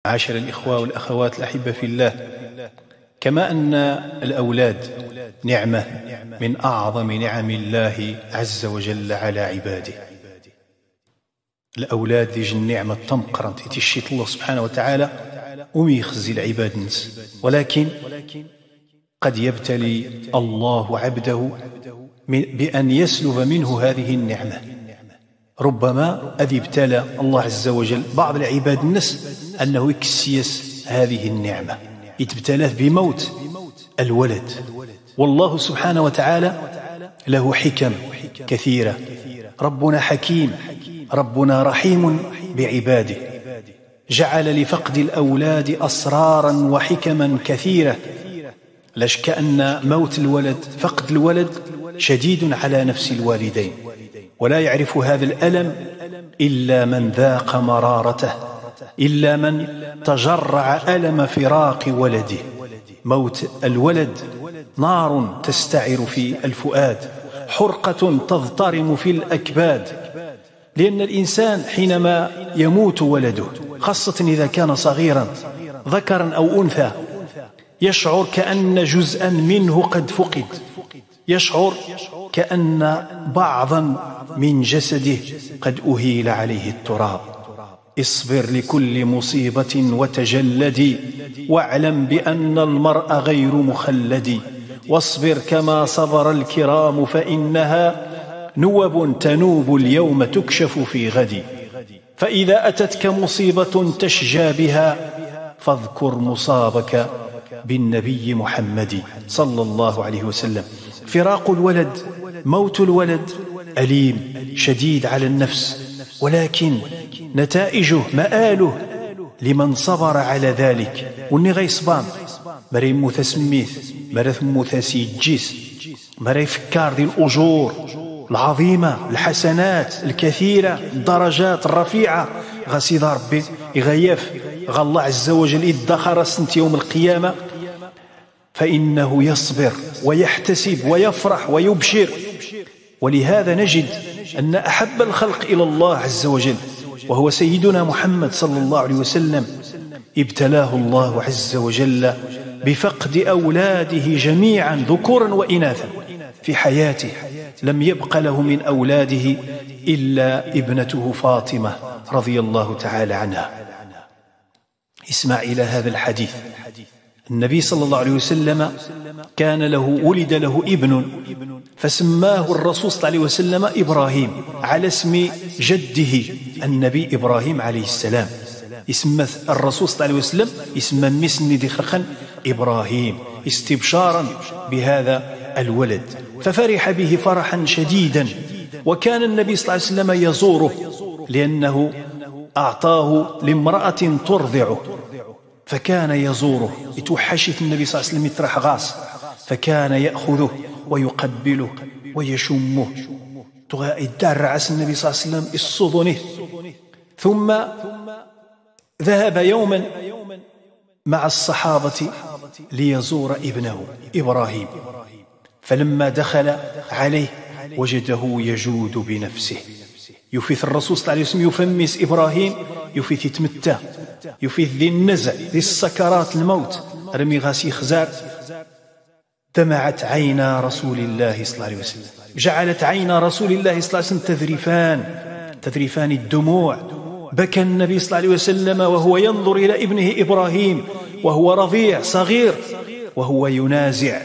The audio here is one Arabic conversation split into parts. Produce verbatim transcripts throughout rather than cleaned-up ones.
معاشر الإخوة والأخوات الأحبة في الله، كما أن الأولاد نعمة من أعظم نعم الله عز وجل على عباده، الأولاد ديج النعمة تمقرنت يتشيت الله سبحانه وتعالى وميخزي العباد نس، ولكن قد يبتلي الله عبده بأن يسلب منه هذه النعمة. ربما أذ ابتلى الله عز وجل بعض العباد النس أنه يكسيس هذه النعمة، يتبتلاه بموت الولد. والله سبحانه وتعالى له حكم كثيرة، ربنا حكيم، ربنا رحيم بعباده، جعل لفقد الأولاد أسرارا وحكما كثيرة. لاش كأن موت الولد، فقد الولد شديد على نفس الوالدين، ولا يعرف هذا الألم إلا من ذاق مرارته، إلا من تجرع ألم فراق ولده. موت الولد نار تستعر في الفؤاد، حرقة تضطرم في الأكباد، لأن الإنسان حينما يموت ولده، خاصة إذا كان صغيرا ذكرا أو أنثى، يشعر كأن جزءا منه قد فقد، يشعر كأن بعضا من جسده قد أهيل عليه التراب. اصبر لكل مصيبة وتجلدي، واعلم بأن المرء غير مخلد، واصبر كما صبر الكرام فإنها نوب تنوب اليوم تكشف في غد. فإذا أتتك مصيبة تشجى بها فاذكر مصابك بالنبي محمد صلى الله عليه وسلم. فراق الولد، موت الولد أليم شديد على النفس، ولكن نتائجه مآله لمن صبر على ذلك. وني غيصبان مري متسميث مري مثاسي الجيس مري فكار ذي الأجور العظيمة، الحسنات الكثيرة، الدرجات الرفيعة، غسيد ربي يغيف غا الله عز وجل ادخر سنت يوم القيامة، فإنه يصبر ويحتسب ويفرح ويبشر. ولهذا نجد أن أحب الخلق إلى الله عز وجل وهو سيدنا محمد صلى الله عليه وسلم، ابتلاه الله عز وجل بفقد أولاده جميعا ذكورا وإناثا في حياته. لم يبق له من أولاده إلا ابنته فاطمة رضي الله تعالى عنها. اسمع إلى هذا الحديث. النبي صلى الله عليه وسلم كان له ولد له ابن فسماه الرسول صلى الله عليه وسلم إبراهيم على اسم جده النبي إبراهيم عليه السلام. اسم الرسول صلى الله عليه وسلم اسم مسند خلقا إبراهيم استبشارا بهذا الولد، ففرح به فرحا شديدا. وكان النبي صلى الله عليه وسلم يزوره لأنه أعطاه لامرأة ترضعه، فكان يزوره يتوحشت النبي صلى الله عليه وسلم يطرح غاص، فكان يأخذه ويقبله ويشمه، يدار رأس النبي صلى الله عليه وسلم الصدنه. ثم ذهب يوما مع الصحابة ليزور ابنه إبراهيم، فلما دخل عليه وجده يجود بنفسه، يفيث الرسول صلى الله عليه وسلم يفمس إبراهيم، يفيث يتمتى، يفيث ذي النزع ذي السكرات الموت، رمي غاسي خزار. دمعت عينا رسول الله صلى الله عليه وسلم، جعلت عينا رسول الله صلى الله عليه وسلم تذرفان تذرفان الدموع. بكى النبي صلى الله عليه وسلم وهو ينظر إلى ابنه إبراهيم وهو رضيع صغير، وهو ينازع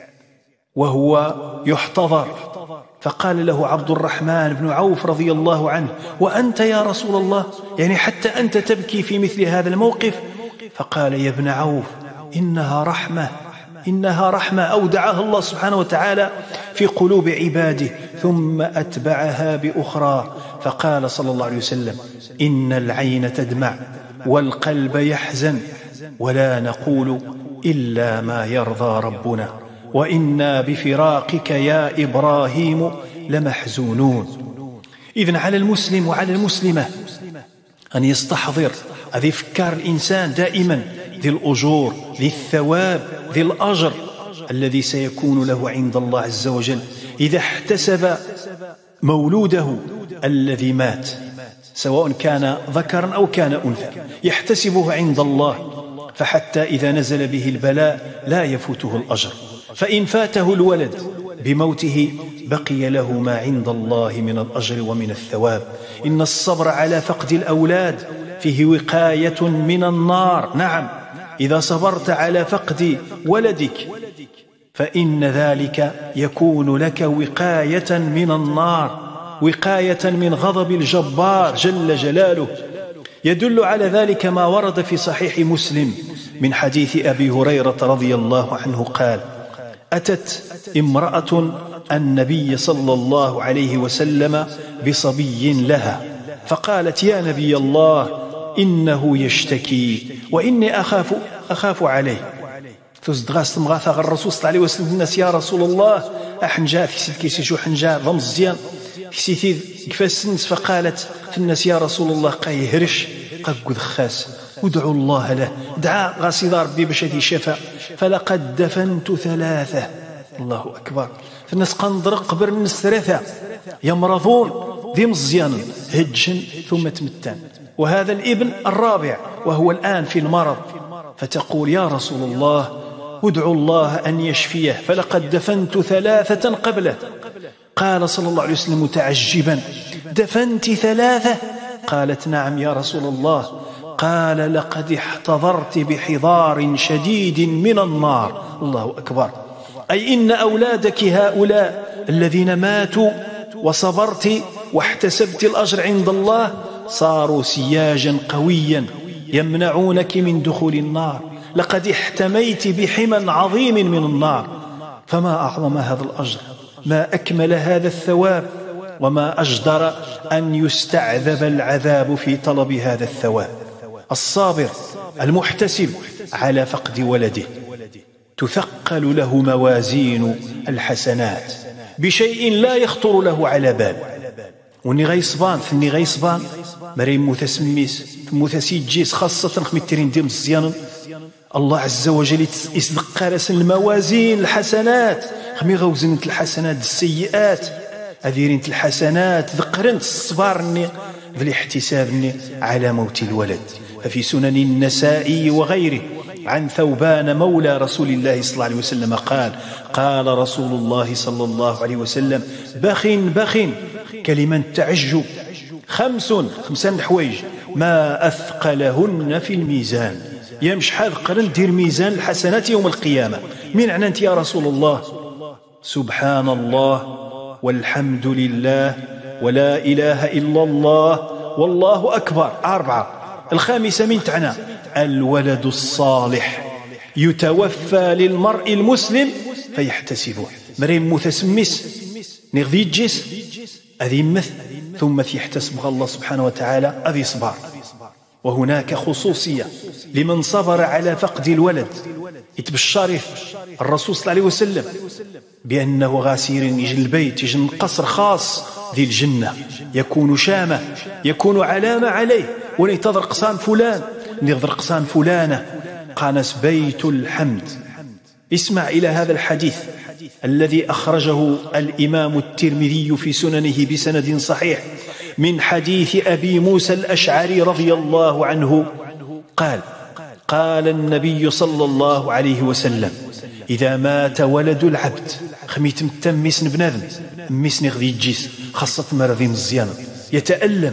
وهو يحتضر. فقال له عبد الرحمن بن عوف رضي الله عنه: وأنت يا رسول الله، يعني حتى أنت تبكي في مثل هذا الموقف؟ فقال: يا ابن عوف، إنها رحمة، إنها رحمة أودعها الله سبحانه وتعالى في قلوب عباده. ثم أتبعها بأخرى فقال صلى الله عليه وسلم: إن العين تدمع والقلب يحزن، ولا نقول إلا ما يرضى ربنا، وإنا بفراقك يا إبراهيم لمحزونون. إذن على المسلم وعلى المسلمة أن يستحضر، أن يفكر الإنسان دائما ذي الأجور، ذي الثواب، ذي الأجر الذي سيكون له عند الله عز وجل إذا احتسب مولوده الذي مات. سواء كان ذكرا أو كان أنثى، يحتسبه عند الله، فحتى إذا نزل به البلاء لا يفوته الأجر. فإن فاته الولد بموته بقي له ما عند الله من الأجر ومن الثواب. إن الصبر على فقد الأولاد فيه وقاية من النار. نعم، إذا صبرت على فقد ولدك فإن ذلك يكون لك وقاية من النار، وقاية من غضب الجبار جل جلاله. يدل على ذلك ما ورد في صحيح مسلم من حديث أبي هريرة رضي الله عنه قال: أتت امرأة النبي صلى الله عليه وسلم بصبي لها، فقالت: يا نبي الله، إنه يشتكي وإني أخاف, أخاف عليه. تزدغاس مغاثة الرسول صلى الله عليه وسلم الناس: يا رسول الله، أحنجا في سيد كيسي شو حنجا ضمزيان في سيثي كفاسنس. فقالت في الناس: يا رسول الله، قايهرش قاقود خاس، ودعوا الله له، دعا غاسي ربي باش هذه شفاء. فلقد دفنت ثلاثة. الله أكبر. في الناس قنضرق قبر الناس ثلاثة يمرضون ذي مزيان هجن ثم تمتان، وهذا الابن الرابع وهو الآن في المرض. فتقول: يا رسول الله، ادعوا الله أن يشفيه، فلقد دفنت ثلاثة قبله. قال صلى الله عليه وسلم متعجبا: دفنت ثلاثة؟ قالت: نعم يا رسول الله. قال: لقد احتضرت بحضار شديد من النار. الله أكبر. أي إن أولادك هؤلاء الذين ماتوا وصبرت واحتسبت الأجر عند الله صاروا سياجا قويا يمنعونك من دخول النار. لقد احتميت بحمى عظيم من النار. فما أعظم هذا الأجر، ما أكمل هذا الثواب، وما أجدر أن يستعذب العذاب في طلب هذا الثواب. الصابر المحتسب على فقد ولده تثقل له موازين الحسنات بشيء لا يخطر له على بال. وني غيصبان ثني غيصبان مريم متسميس متسيجيس خاصة خمترين ديال مزيانا الله عز وجل يصدق رسن الموازين الحسنات خمي غوزنت الحسنات السيئات أذيرنت الحسنات ذقرنت الصبارني بالاحتسابني على موت الولد. ففي سنن النسائي وغيره عن ثوبان مولى رسول الله صلى الله عليه وسلم قال: قال رسول الله صلى الله عليه وسلم: بخ بخ كلمة تعجب خمس خمسان حوايج ما أثقلهن في الميزان. يمش حاذ قرن دير ميزان الحسنات يوم القيامة. من عنانت يا رسول الله؟ سبحان الله والحمد لله ولا إله إلا الله والله أكبر. أربعة. الخامسة من تعنى الولد الصالح يتوفى للمرء المسلم فيحتسبه. مريم متسمس نغذي الجس أذي مثل ثم يحتسب الله سبحانه وتعالى أذي صبر. وهناك خصوصية لمن صبر على فقد الولد. يتبشر الرسول صلى الله عليه وسلم بأنه غاسير يجي البيت يجي قصر خاص ذي الجنة يكون شامة يكون علامة عليه وليتذر قصان فلان نذر قصان فلانة قانس بيت الحمد. اسمع إلى هذا الحديث الذي أخرجه الإمام الترمذي في سننه بسند صحيح من حديث أبي موسى الأشعري رضي الله عنه قال: قال النبي صلى الله عليه وسلم: إذا مات ولد العبد خميت متم مسن بنادم مسن غذي الجيس خاصة مرضي مزيان يتألم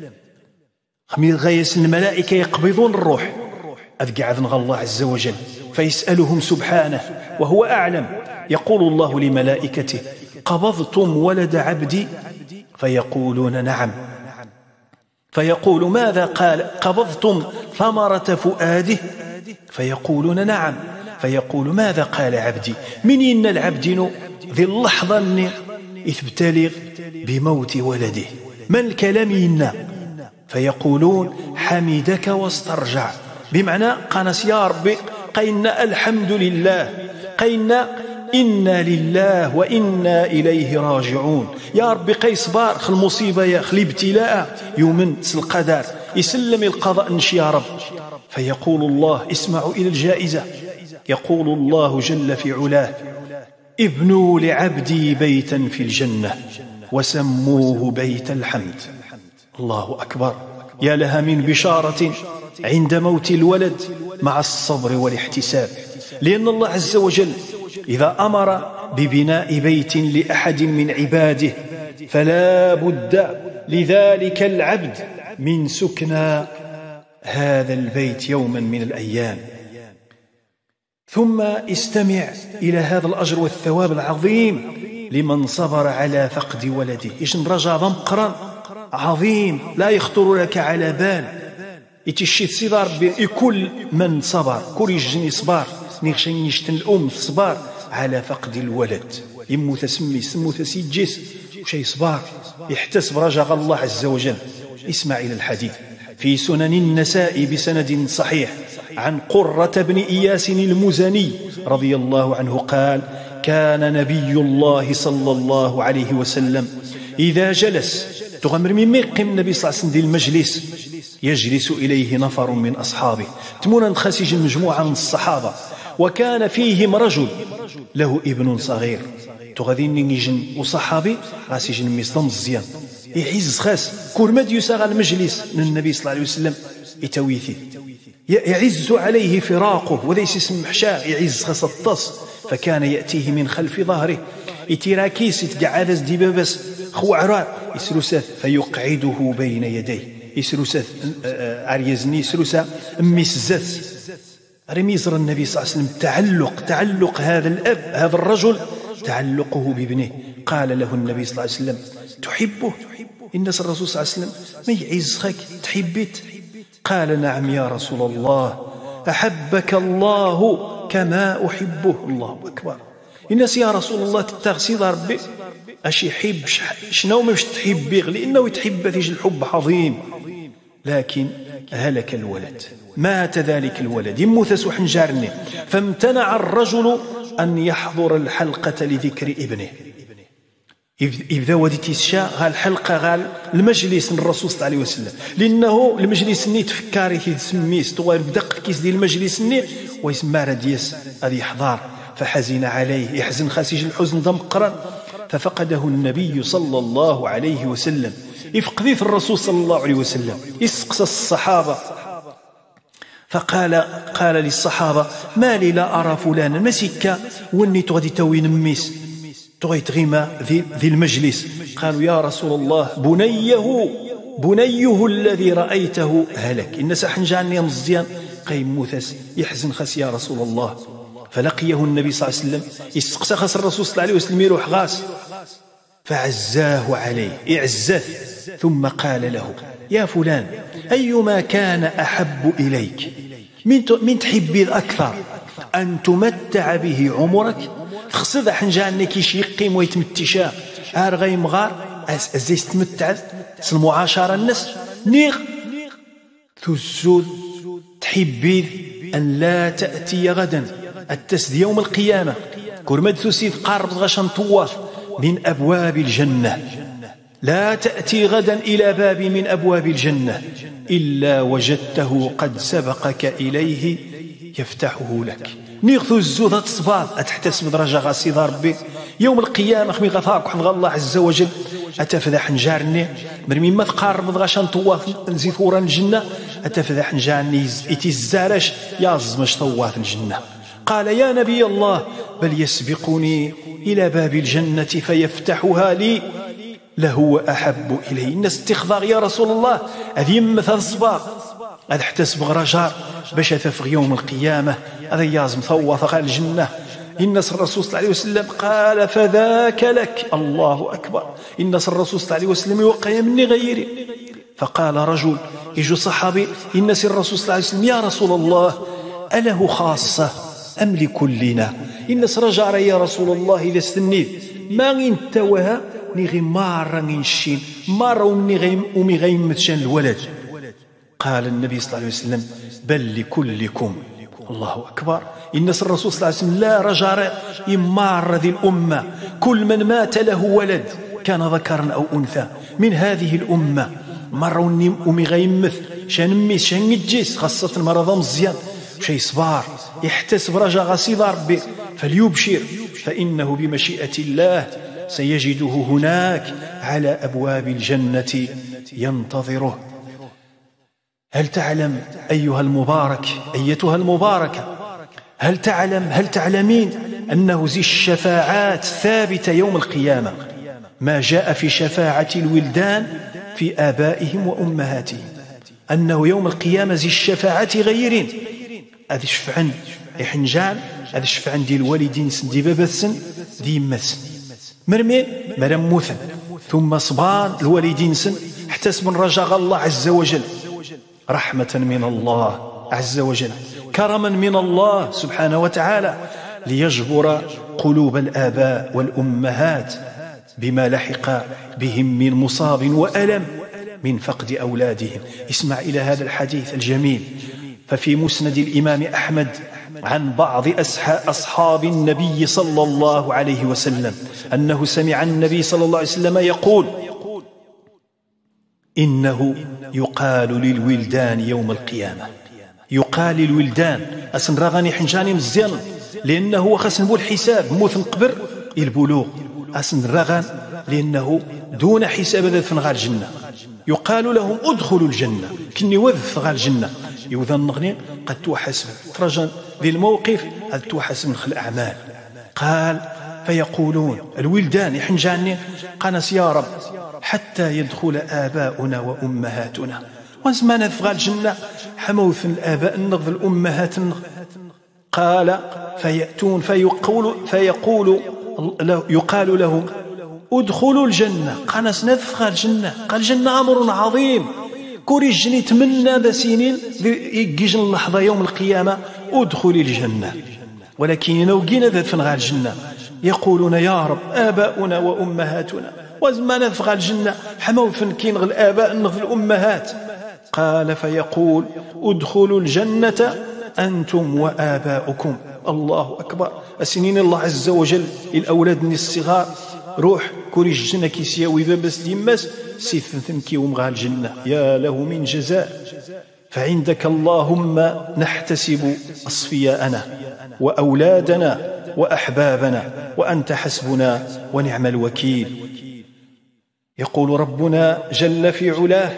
خميت غيس الملائكة يقبضون الروح أذقع ذنغ الله عز وجل فيسألهم سبحانه وهو أعلم. يقول الله لملائكته: قبضتم ولد عبدي؟ فيقولون: نعم. فيقول: ماذا قال؟ قبضتم ثمرة فؤاده؟ فيقولون: نعم. فيقول: ماذا قال عبدي؟ من إن العبد ذي اللحظة أني يتبتلغ بموت ولده ما الكلام إنا؟ فيقولون: حمدك واسترجع. بمعنى قانس يا ربي قينا الحمد لله قينا إنا لله وإنا إليه راجعون. يا ربي قيس بار خل مصيبة يا خل ابتلاء يومن القدر يسلم القضاء نشي يا رب. فيقول الله: اسمعوا إلى الجائزة. يقول الله جل في علاه: ابنوا لعبدي بيتا في الجنة وسموه بيت الحمد. الله أكبر. يا لها من بشارة عند موت الولد مع الصبر والاحتساب، لأن الله عز وجل إذا أمر ببناء بيت لأحد من عباده فلا بد لذلك العبد من سكنى هذا البيت يوما من الأيام. ثم استمع إلى هذا الأجر والثواب العظيم لمن صبر على فقد ولده. إيش رجع ضمقرا عظيم لا يخطر لك على بال. يتشيت صدار بكل من صبر كل يجني صبار نيغشن يشتن الأم صبار على فقد الولد يمو تسمي سمو تسيجيس وشي صبار يحتسب رجاء الله عز وجل. اسمع إلى الحديث في سنن النساء بسند صحيح عن قرة بن إياس المزني رضي الله عنه قال: كان نبي الله صلى الله عليه وسلم إذا جلس تغمر من يقيم النبي صلى الله عليه وسلم ديال المجلس يجلس إليه نفر من أصحابه تمونا نخسج مجموعة من الصحابة وكان فيهم رجل له ابن صغير تغذين نيجن وصحابي غاسيجن ميصدم مزيان يعز خاس كل ما يساغ المجلس من النبي صلى الله عليه وسلم يتويثي يعز عليه فراقه وليس اسم محشاء يعز خاس الطس فكان يأتيه من خلف ظهره يتراكيس يتقعدز ديبابس خوعران يسلسث فيقعده بين يديه يسلسث عريزني يسلسث ميسزث رميزر النبي صلى الله عليه وسلم تعلق تعلق هذا الأب هذا الرجل تعلقه بابنه. قال له النبي صلى الله عليه وسلم: تحبه؟ إن الرسول صلى الله عليه وسلم ما يعزك تحبت؟ قال: نعم يا رسول الله، أحبك الله كما أحبه. الله أكبر. الناس يا رسول الله تتغسيد ربي اش يحب شنو مش تحب بيغ لأنه يتحب فيش الحب عظيم. لكن هلك الولد مات ذلك الولد يموت سوح نجارني فامتنع الرجل أن يحضر الحلقة لذكر ابنه. إذا وديت الشاء غال الحلقة غال المجلس الرسول صلى الله عليه وسلم لأنه المجلس ني تفكاري تسميس تغير بدق كيس ديال المجلس ني ويسمى رديس هذه يحضر فحزن عليه يحزن خاسيج الحزن ضمقرا ففقده النبي صلى الله عليه وسلم. يفقذي في الرسول صلى الله عليه وسلم يسقس الصحابة فقال قال للصحابة: ما لي لا أرى فلانا مسكة وني تغدي توي نميس تغي تغيما ذي, ذي المجلس. قالوا: يا رسول الله بنيه بنيه الذي رأيته هلك إن سحنجاني مزيان قيم موثس يحزن خس يا رسول الله. فلقيه النبي صلى الله عليه وسلم يستقسى خس الرسول صلى الله عليه وسلم يروح غاس فعزاه عليه إعزته ثم قال له: يا فلان أيما كان أحب إليك من من تحبي أكثر أن تمتع به عمرك خصد حنجان كيش يقيم ويتمتشا هار غي مغار أزي تمتع المعاشرة الناس نيغ تزود تحبي أن لا تأتي غدا التسد يوم القيامة كرمد تسيد قارب غشان طواف من أبواب الجنة لا تأتي غدا إلى باب من أبواب الجنة إلا وجدته قد سبقك إليه يفتحه لك. نيغثو الزود الصباط أتحتسب درجة غاسي ربي يوم القيامة خمي غفاك وحفظ الله عز وجل أتفذح نجارني مرمي ما تقارب غاشان طواف نزيفورا الجنة أتفذح نجارني إتزارش يازمش طواف الجنة. قال: يا نبي الله بل يسبقني إلى باب الجنة فيفتحها لي لهو أحب إليه. الناس تخضر يا رسول الله هذه يمثل الصباغ هذا احتسب غرجار باش تفغ يوم القيامة هذا يازم ثوث الجنة. الناس الرسول صلى الله عليه وسلم قال: فذاك لك. الله أكبر. الناس الرسول صلى الله عليه وسلم يوقع مني غيري. فقال رجل يجو صحابي الناس الرسول صلى الله عليه وسلم: يا رسول الله أله خاصة أم لكلنا؟ الناس رجع يا رسول الله إذا استنيت ما غينتوها نغي مارا نشين مارا ومي غيم متشان الولد. قال النبي صلى الله عليه وسلم: بل لكلكم. الله أكبر. الناس الرسول صلى الله عليه وسلم لا رجع يمار ذي الأمة كل من مات له ولد كان ذكرا أو أنثى من هذه الأمة مرة ومي غيمث شان ميس شان يجيس خاصة المرضى مزيان شي صبار يحتسب رجا غسيض ربي فليبشر فإنه بمشيئة الله سيجده هناك على أبواب الجنة ينتظره. هل تعلم أيها المبارك، أيتها المباركة، هل تعلم هل تعلمين أنه ذي الشفاعات ثابتة يوم القيامة، ما جاء في شفاعة الولدان في آبائهم وأمهاتهم، أنه يوم القيامة ذي الشفاعة غيرين هذا شفعا يحنجان، هذا شفعا دي الوالدين سن دي بابا سن دي يما سن مرمي مرم مثل ثم صبان الوالدين سن احتسب رجاء الله عز وجل، رحمة من الله عز وجل، كرما من الله سبحانه وتعالى، ليجبر قلوب الآباء والأمهات بما لحق بهم من مصاب وألم من فقد أولادهم. اسمع إلى هذا الحديث الجميل. ففي مسند الإمام أحمد عن بعض أصحاب النبي صلى الله عليه وسلم أنه سمع النبي صلى الله عليه وسلم يقول: إنه يقال للولدان يوم القيامة، يقال للولدان أسن رغاني حنجاني مزيان، لأنه هو خاص نبو الحساب موثن قبر البلوغ أسن رغان، لأنه دون حساب ذا فنغال الجنة. يقال لهم ادخلوا الجنة، كني وذف غال الجنة يوذن نغني قد توحسب ترجن ذي الموقف هل توحسب من خل أعمال. قال: فيقولون الولدان يحنجاني قنس يا رب حتى يدخل آباؤنا وأمهاتنا، وزمان ذفغال الجنة حموث الآباء النغذ الأمهات النغذ. قال: فيأتون فيقول, فيقول يقال لهم ادخلوا الجنة، قنس نذفغال الجنة. قال: الجنة أمر عظيم، كوري الجن يتمنى ذا سنين يجيجن اللحظة يوم القيامة ادخلي الجنة، ولكن ينوقين ذا فنغال الجنة يقولون: يا رب آباؤنا وأمهاتنا، وزمان ذفغال الجنة حمو فنكين غ الآباء نغ الأمهات. قال: فيقول: ادخلوا الجنة أنتم وآباؤكم. الله أكبر. السنين الله عز وجل الأولاد الصغار روح كوري الجنة كيسياوي بابس ديماس سيثنثن كيوم غال الجنة، يا له من جزاء. فعندك اللهم نحتسب أصفياءنا وأولادنا وأحبابنا، وأنت حسبنا ونعم الوكيل. يقول ربنا جل في علاه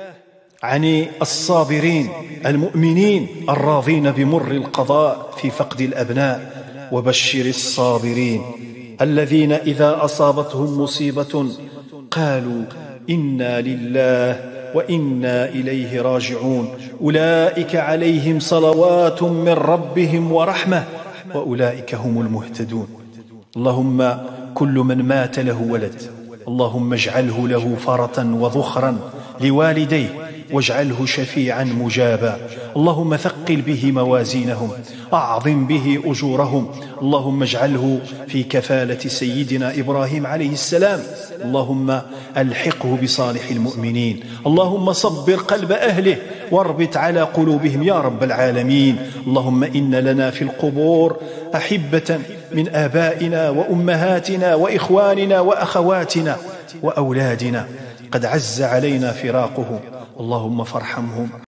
عن الصابرين المؤمنين الراضين بمر القضاء في فقد الأبناء: وبشر الصابرين الذين إذا أصابتهم مصيبة قالوا إنا لله وإنا إليه راجعون أولئك عليهم صلوات من ربهم ورحمة وأولئك هم المهتدون. اللهم كل من مات له ولد اللهم اجعله له فرطا وذخرا لوالديه، واجعله شفيعا مجابا. اللهم ثقل به موازينهم، أعظم به أجورهم. اللهم اجعله في كفالة سيدنا إبراهيم عليه السلام. اللهم ألحقه بصالح المؤمنين. اللهم صبر قلب أهله واربط على قلوبهم يا رب العالمين. اللهم إن لنا في القبور أحبة من آبائنا وأمهاتنا وإخواننا وأخواتنا وأولادنا قد عز علينا فراقهم، اللهم فارحمهم